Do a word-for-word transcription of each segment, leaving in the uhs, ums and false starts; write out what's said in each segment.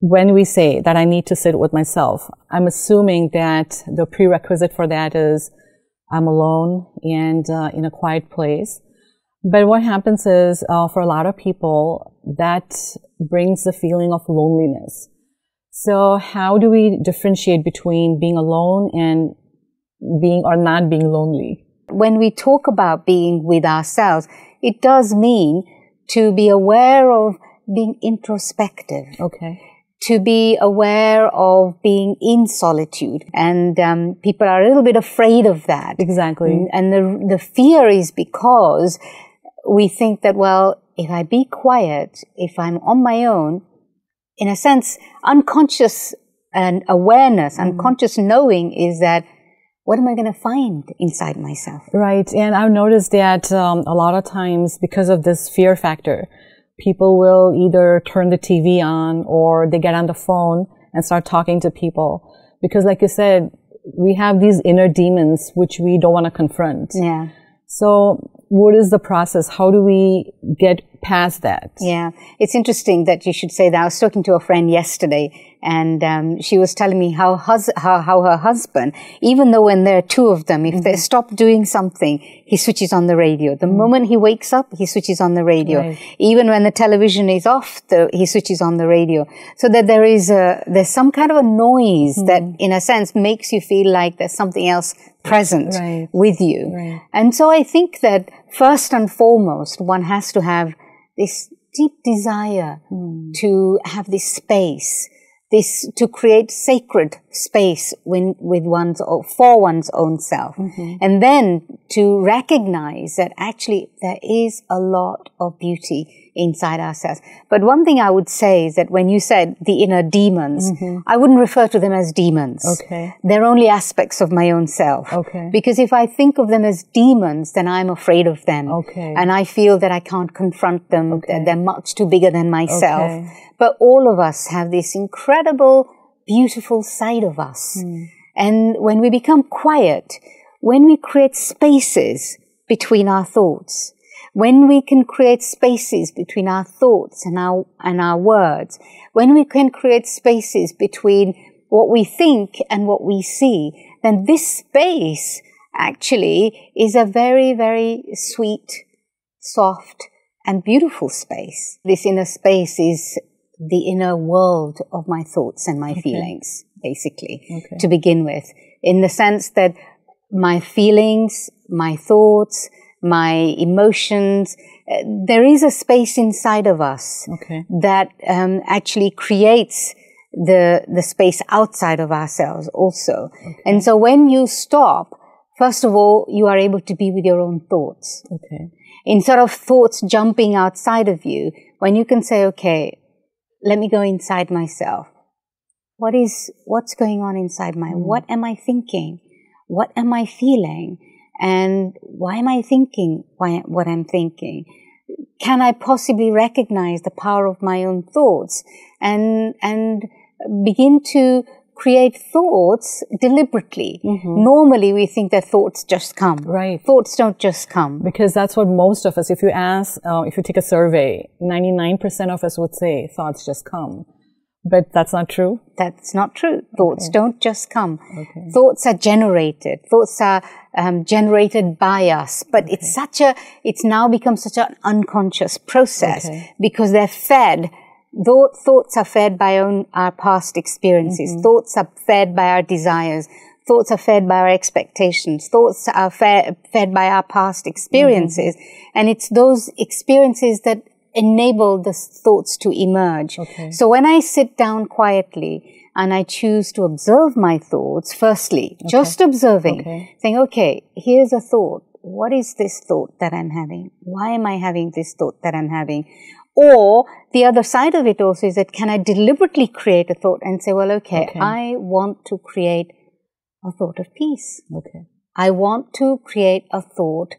when we say that I need to sit with myself, I'm assuming that the prerequisite for that is I'm alone and uh, in a quiet place. But what happens is, uh, for a lot of people, that brings the feeling of loneliness. So how do we differentiate between being alone and being or not being lonely? When we talk about being with ourselves, it does mean to be aware of being introspective. Okay. To be aware of being in solitude. And um, people are a little bit afraid of that. Exactly. And, and the, the fear is because we think that, well, if I be quiet, if I'm on my own, in a sense, unconscious and awareness, mm. unconscious knowing is that, what am I going to find inside myself? Right. And I've noticed that um, a lot of times because of this fear factor, people will either turn the T V on or they get on the phone and start talking to people. Because like you said, we have these inner demons which we don't want to confront. Yeah. So what is the process? How do we get past that? Yeah. It's interesting that you should say that. I was talking to a friend yesterday, and um, she was telling me how, hus how how her husband, even though when there are two of them, if mm-hmm. they stop doing something, he switches on the radio. The mm-hmm. moment he wakes up, he switches on the radio. Right. Even when the television is off, the, he switches on the radio. So that there is a, there's some kind of a noise mm-hmm. that, in a sense, makes you feel like there's something else present right. with you. Right. And so I think that first and foremost, one has to have this deep desire mm. to have this space, this to create sacred space when, with one's for one's own self, mm-hmm. and then to recognize that actually there is a lot of beauty inside ourselves. But one thing I would say is that when you said the inner demons, mm-hmm. I wouldn't refer to them as demons. Okay. They're only aspects of my own self. Okay. Because if I think of them as demons, then I'm afraid of them. Okay. And I feel that I can't confront them. Okay. They're much too bigger than myself. Okay. But all of us have this incredible, beautiful side of us. Mm. And when we become quiet, when we create spaces between our thoughts, when we can create spaces between our thoughts and our, and our words, when we can create spaces between what we think and what we see, then this space actually is a very, very sweet, soft, and beautiful space. This inner space is the inner world of my thoughts and my okay. feelings, basically, okay. to begin with, in the sense that my feelings, my thoughts, my emotions, uh, there is a space inside of us okay. that um, actually creates the the space outside of ourselves also. Okay. And so when you stop, first of all, you are able to be with your own thoughts. Okay. Instead of thoughts jumping outside of you, when you can say, okay, let me go inside myself. What is, what's going on inside my, mm. what am I thinking? What am I feeling? And why am I thinking why, what I'm thinking? Can I possibly recognize the power of my own thoughts and, and begin to create thoughts deliberately? Mm-hmm. Normally we think that thoughts just come. Right. Thoughts don't just come. Because that's what most of us, if you ask, uh, if you take a survey, ninety-nine percent of us would say thoughts just come. But that's not true? That's not true. Thoughts okay. don't just come. Okay. Thoughts are generated. Thoughts are um, generated by us. But okay. it's such a, it's now become such an unconscious process okay. because they're fed. Though thoughts are fed by own, our past experiences. Mm-hmm. Thoughts are fed by our desires. Thoughts are fed by our expectations. Thoughts are fe fed by our past experiences. Mm-hmm. And it's those experiences that enable the thoughts to emerge. Okay. So when I sit down quietly and I choose to observe my thoughts, firstly, okay. just observing, okay. saying, okay, here's a thought. What is this thought that I'm having? Why am I having this thought that I'm having? Or the other side of it also is that can I deliberately create a thought and say, well, okay, okay. I want to create a thought of peace. Okay. I want to create a thought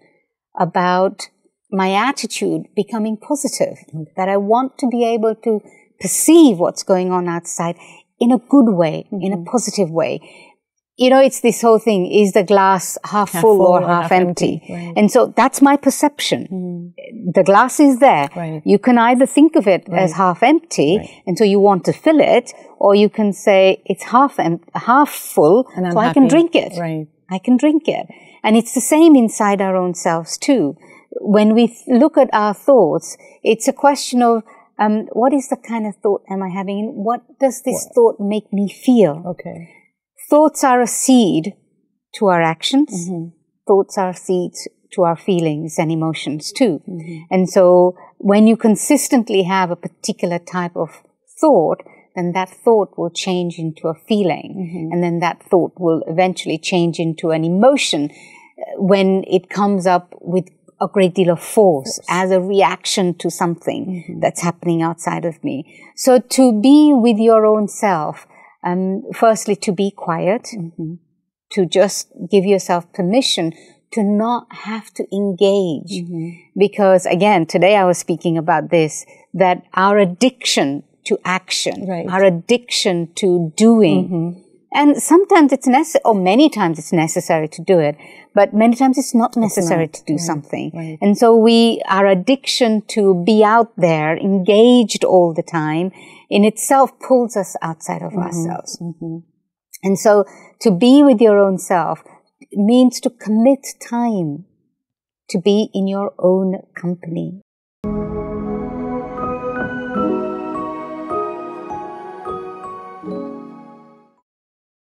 about my attitude becoming positive, okay. that I want to be able to perceive what's going on outside in a good way, mm-hmm. in a positive way. you know, it's this whole thing, is the glass half, half full, full or, or half, half empty? empty. Right. And so that's my perception. Mm. The glass is there. Right. You can either think of it right. as half empty, right. and so you want to fill it, or you can say it's half em half full, and so I can drink it. Right. I can drink it. And it's the same inside our own selves too. When we look at our thoughts, it's a question of um, what is the kind of thought am I having? What does this what? thought make me feel? Okay. Thoughts are a seed to our actions. Mm-hmm. Thoughts are seeds to our feelings and emotions too. Mm-hmm. And so when you consistently have a particular type of thought, then that thought will change into a feeling. Mm-hmm. And then that thought will eventually change into an emotion when it comes up with a great deal of force as a reaction to something mm-hmm. that's happening outside of me. So to be with your own self, Um, firstly, to be quiet, mm-hmm. to just give yourself permission to not have to engage. Mm-hmm. Because again, today I was speaking about this, that our addiction to action, right. our addiction to doing, mm-hmm. and sometimes it's necessary, or many times it's necessary to do it, but many times it's not necessary it's not. to do right. something. Right. And so we, our addiction to be out there, engaged all the time, in itself pulls us outside of mm-hmm. ourselves. Mm-hmm. And so to be with your own self means to commit time to be in your own company.